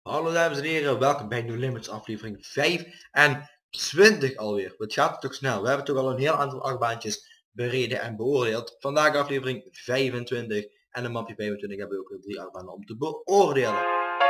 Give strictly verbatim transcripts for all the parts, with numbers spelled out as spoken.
Hallo dames en heren, welkom bij No Limits aflevering vijfentwintig alweer. Het gaat toch snel, we hebben toch al een heel aantal achtbaantjes bereden en beoordeeld. Vandaag aflevering vijfentwintig en een mapje vijfentwintig hebben we ook weer drie achtbanen om te beoordelen.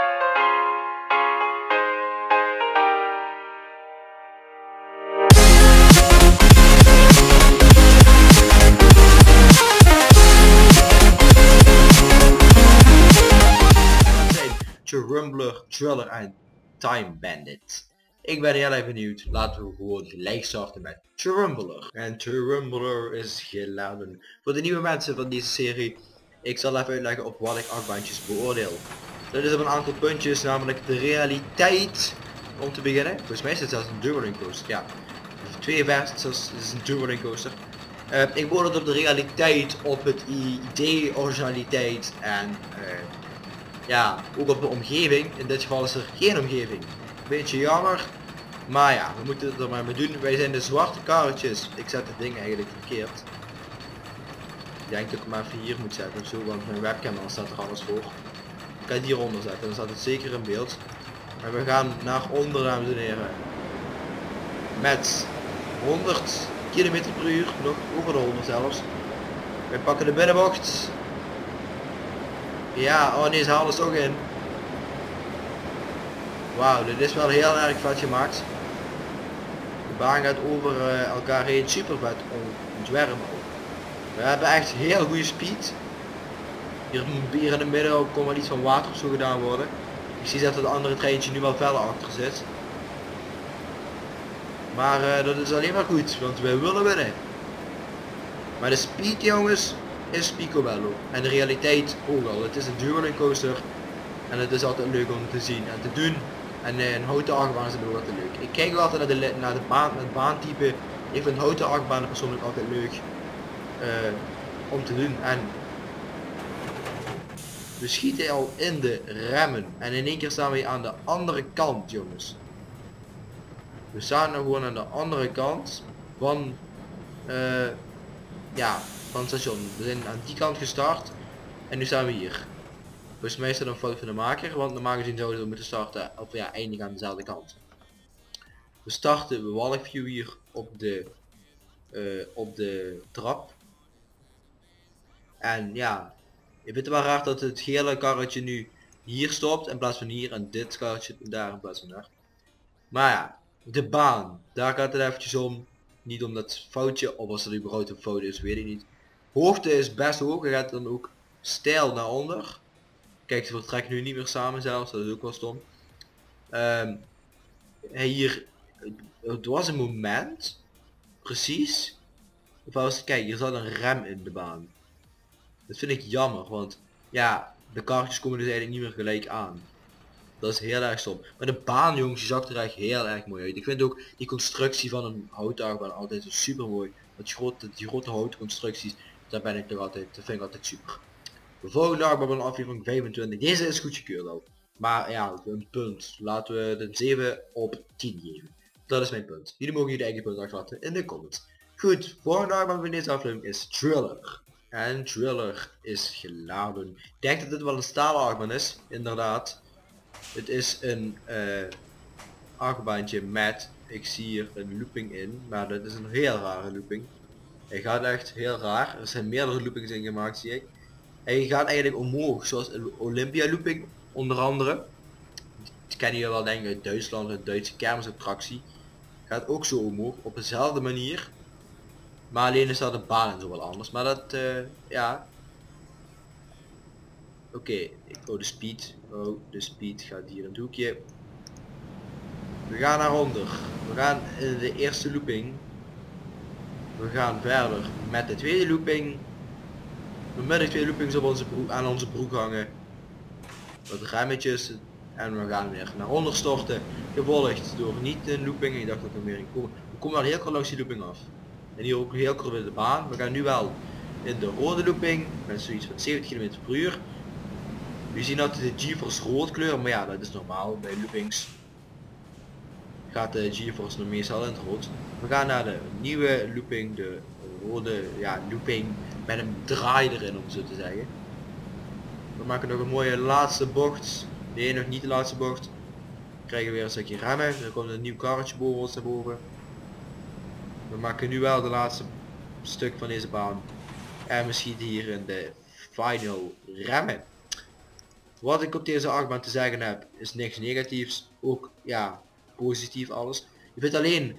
Rumbler, Triller en Time Bandit. Ik ben heel erg benieuwd. Laten we gewoon gelijk starten met Rumbler. En Rumbler is geladen. Voor de nieuwe mensen van deze serie, ik zal even uitleggen op wat ik achtbaantjes beoordeel. Dat is op een aantal puntjes, namelijk de realiteit. Om te beginnen. Volgens mij is het zelfs een dueling coaster. Ja, twee versies is een dueling coaster. Uh, ik beoordeel op de realiteit, op het idee, originaliteit en uh, ja, ook op de omgeving. In dit geval is er geen omgeving. Beetje jammer. Maar ja, we moeten het er maar mee doen. Wij zijn de zwarte karretjes. Ik zet het ding eigenlijk verkeerd. Ik denk dat ik hem even hier moet zetten of zo, want mijn webcam dan staat er alles voor. Ik kan het hieronder zetten, dan staat het zeker in beeld. En we gaan naar onder, dames en heren. Met honderd kilometer per uur, nog over de honderd zelfs. Wij pakken de binnenbocht. Ja, oh nee, ze halen het toch in. Wauw, dit is wel heel erg vet gemaakt. De baan gaat over uh, elkaar heen, super vet ontwerpen. We hebben echt heel goede speed. Hier, hier in het midden kon wel iets van water of zo gedaan worden. Ik zie dat het andere treintje nu wel verder achter zit. Maar uh, dat is alleen maar goed, want wij willen winnen. Maar de speed, jongens, is picobello. En de realiteit ook al. Het is een dueling coaster. En het is altijd leuk om te zien en te doen. En uh, een houten achtbaan is ook altijd leuk. Ik kijk wel altijd naar de, naar de baan, het baantype. Ik vind houten achtbanen persoonlijk altijd leuk uh, om te doen. En we schieten al in de remmen. En in één keer staan we aan de andere kant, jongens. We staan nu gewoon aan de andere kant van uh, ja, van het station. We zijn aan die kant gestart en nu staan we hier. Volgens mij is dat een fout van de maker, want normaal gezien zouden we moeten starten of ja, eindigen aan dezelfde kant. We starten walkview hier op de uh, op de trap. En ja, je vindt het wel raar dat het gele karretje nu hier stopt in plaats van hier en dit karretje daar in plaats van daar. Maar ja, de baan, daar gaat het eventjes om. Niet om dat foutje, of als er überhaupt een fout is, weet ik niet. Hoogte is best hoog, hij gaat dan ook steil naar onder. Kijk, ze vertrekken nu niet meer samen zelfs, dat is ook wel stom. Um, hier, het was een moment, precies. Of was het, kijk, hier zat een rem in de baan. Dat vind ik jammer, want ja, de karretjes komen dus eigenlijk niet meer gelijk aan. Dat is heel erg stom. Maar de baan, jongens, die zag er echt heel erg mooi uit. Ik vind ook die constructie van een houten achtbaan altijd zo super mooi. Dat die grote, die grote houten constructies, daar ben ik toch altijd, dat vind ik altijd super. De volgende achtbaan van aflevering vijfentwintig. Deze is goedgekeurd al. Maar ja, een punt. Laten we de zeven op tien geven. Dat is mijn punt. Jullie mogen jullie eigen punt achterlaten in de comments. Goed, volgende achtbaan van deze aflevering is Triller. En Triller is geladen. Ik denk dat dit wel een stalen achtbaan is, inderdaad. Het is een uh, achtbaantje met, ik zie hier een looping in, maar dat is een heel rare looping. Hij gaat echt heel raar, er zijn meerdere loopings in gemaakt, zie ik. Hij gaat eigenlijk omhoog, zoals een Olympia looping onder andere. Dat ken je wel denk ik uit Duitsland, een Duitse kermisattractie. Gaat ook zo omhoog, op dezelfde manier. Maar alleen is dat de baan en zo wel anders, maar dat, uh, ja... Oké, okay. Oh de speed, oh de speed gaat hier in het hoekje. We gaan naar onder. We gaan in de eerste looping. We gaan verder met de tweede looping. Met de twee loopings op onze broek, aan onze broek hangen. Wat remmetjes. En we gaan weer naar onder storten. Gevolgd door niet een looping. Ik dacht dat er weer in komen. We komen wel heel kort langs die looping af. En hier ook heel kort in de baan. We gaan nu wel in de rode looping. Met zoiets van zeventig kilometer per uur. We zien dat de GeForce rood kleur, maar ja, dat is normaal bij loopings. Gaat de GeForce nog meestal in het rood. We gaan naar de nieuwe looping, de rode ja, looping met een draai erin om zo te zeggen. We maken nog een mooie laatste bocht Nee, nog niet de laatste bocht. Dan krijgen we weer een stukje remmen. Er komt een nieuw karretje boven ons naar boven. We maken nu wel de laatste stuk van deze baan. En we schieten hier in de final remmen. Wat ik op deze achtbaan te zeggen heb, is niks negatiefs. Ook ja, positief alles. Je vindt alleen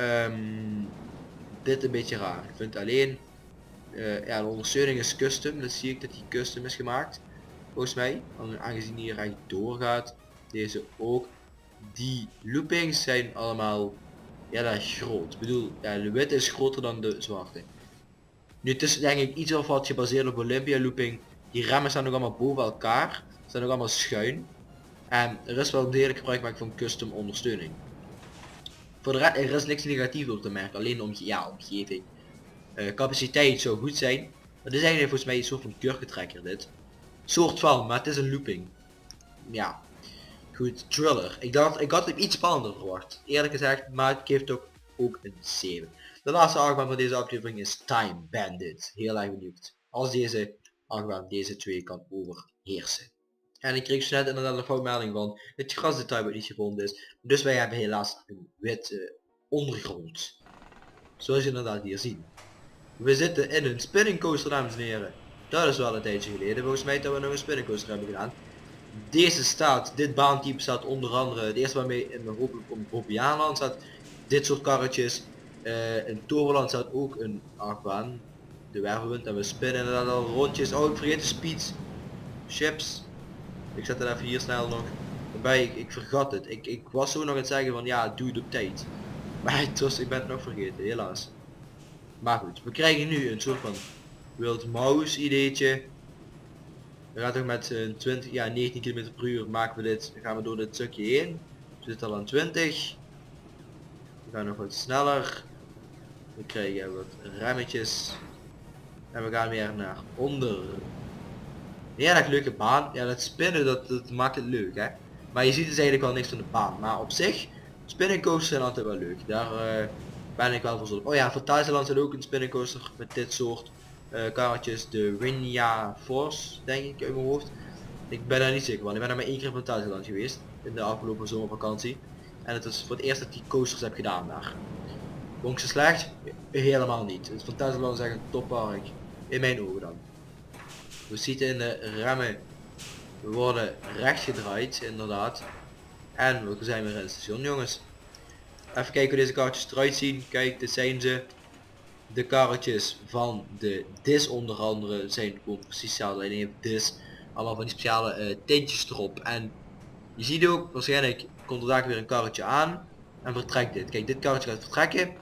um, dit een beetje raar. Ik vind alleen uh, ja, de ondersteuning is custom. Dat zie ik dat die custom is gemaakt. Volgens mij, aangezien hier eigenlijk doorgaat. Deze ook. Die loopings zijn allemaal ja, dat is groot. Ik bedoel, ja, de witte is groter dan de zwarte. Nu het is denk ik iets of wat gebaseerd op Olympia looping. Die remmen staan nog allemaal boven elkaar. Staan nog allemaal schuin. En er is wel degelijk gebruik gemaakt van custom ondersteuning. Voor de rest er is niks negatiefs op te merken. Alleen de omge ja, omgeving. Uh, capaciteit zou goed zijn. Maar dit is eigenlijk volgens mij een soort van kurkentrekker dit. Soort van, maar het is een looping. Ja. Goed, Thriller. Ik dacht, ik had het iets spannender verwacht. Eerlijk gezegd, maar het geeft ook, ook een zeven. De laatste achtbaan van deze aflevering is Time Bandit. Heel erg benieuwd. Als deze achtbaan deze twee kan overheersen. En ik kreeg zo net inderdaad een foutmelding van het grasdetail wat niet gevonden is. Dus wij hebben helaas een witte ondergrond. Zoals je inderdaad hier ziet. We zitten in een spinning coaster, dames en heren. Dat is wel een tijdje geleden. Volgens mij dat we nog een spinning coaster hebben gedaan. Deze staat, dit baantype staat onder andere, het eerste waarmee in mijn hopelijk op Bobbejaanland staat. Dit soort karretjes. Uh, in Toverland staat ook een achtbaan. De wervelwind en we spinnen inderdaad al rondjes. Oh, ik vergeet de speed. Chips. Ik zet het even hier snel nog. Waarbij ik, ik vergat het. Ik, ik was zo nog aan het zeggen van ja, doe het op tijd. Maar het was, ik ben het nog vergeten, helaas. Maar goed, we krijgen nu een soort van Wild Mouse ideetje. We gaan toch met een twintig, ja, negentien kilometer per uur maken we dit. Dan gaan we door dit stukje heen. We zitten al aan twintig. We gaan nog wat sneller. We krijgen wat remmetjes. En we gaan weer naar onder. Ja, dat leuke baan. Ja, dat spinnen dat, dat maakt het leuk, hè. Maar je ziet dus eigenlijk wel niks van de baan. Maar op zich, spinning coasters zijn altijd wel leuk. Daar uh, ben ik wel voor zullen. Oh ja, voor Thailand zit ook een spinning coaster met dit soort uh, karretjes. De Winya Force, denk ik, uit mijn hoofd. Ik ben daar niet zeker van. Ik ben er maar één keer van Thailand geweest. In de afgelopen zomervakantie. En het is voor het eerst dat ik die coasters heb gedaan daar. Vond ik ze slecht? Helemaal niet. Het is van Thailand zeggen een toppark. In mijn ogen dan. We zitten in de remmen. We worden recht gedraaid, inderdaad. En we zijn weer in het station, jongens. Even kijken hoe deze karretjes eruit zien. Kijk, dit zijn ze. De karretjes van de dis onder andere zijn gewoon precies hetzelfde. Alleen heeft dis allemaal van die speciale uh, tintjes erop. En je ziet ook, waarschijnlijk komt er daar weer een karretje aan. En vertrekt dit. Kijk, dit karretje gaat vertrekken.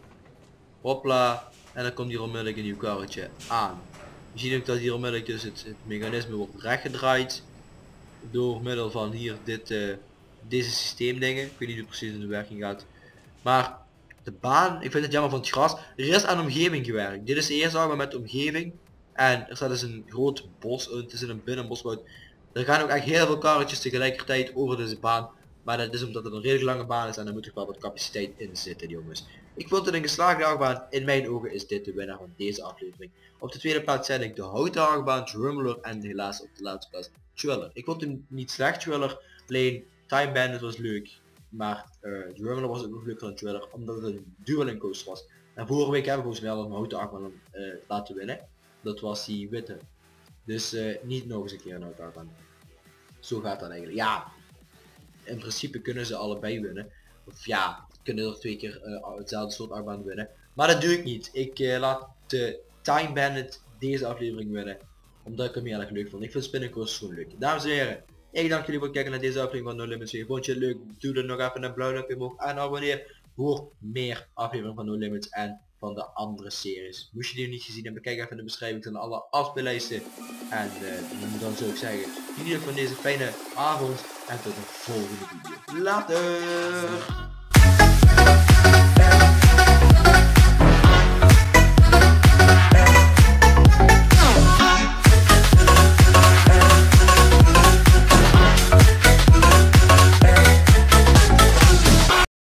Hopla. En dan komt hier onmiddellijk een nieuw karretje aan. Je ziet ook dat hier onmiddellijk dus het, het mechanisme wordt rechtgedraaid. Door middel van hier dit, uh, deze systeemdingen. Ik weet niet hoe precies in de werking gaat. Maar de baan, ik vind het jammer van het gras. Er is aan de omgeving gewerkt. Dit is de eerste achtbaan met de omgeving. En er staat dus een groot bos. Het is in een binnenbosbouw. Er gaan ook echt heel veel karretjes tegelijkertijd over deze baan. Maar dat is omdat het een redelijk lange baan is en er moet toch wel wat capaciteit in zitten, jongens. Ik vond het een geslaagde achtbaan. In mijn ogen is dit de winnaar van deze aflevering. Op de tweede plaats zet ik de houten achtbaan, Drummler, en helaas op de laatste plaats Thriller. Ik vond hem niet slecht, Thriller. Alleen Time Bandit was leuk. Maar uh, Drummler was ook nog leuker dan Thriller, omdat het een dueling coaster was. En vorige week hebben we volgens mij al een houten achtbaan uh, laten winnen. Dat was die witte. Dus uh, niet nog eens een keer een houten achtbaan. Zo gaat dat eigenlijk. Ja, in principe kunnen ze allebei winnen. Of ja, kunnen er twee keer uh, hetzelfde soort achtbaan winnen. Maar dat doe ik niet. Ik uh, laat de Time Bandit deze aflevering winnen. Omdat ik hem heel erg leuk vond. Ik vind spinning coasters gewoon leuk. Dames en heren, ik dank jullie voor het kijken naar deze aflevering van No Limits. Vond je het leuk? Doe dan nog even een blauw duimpje omhoog en abonneer voor meer afleveringen van No Limits en van de andere series. Moest je die nog niet gezien hebben, kijk even in de beschrijving van alle afspeellijsten. En uh, dan zou ik zeggen, jullie van deze fijne avond en tot de volgende video. Later!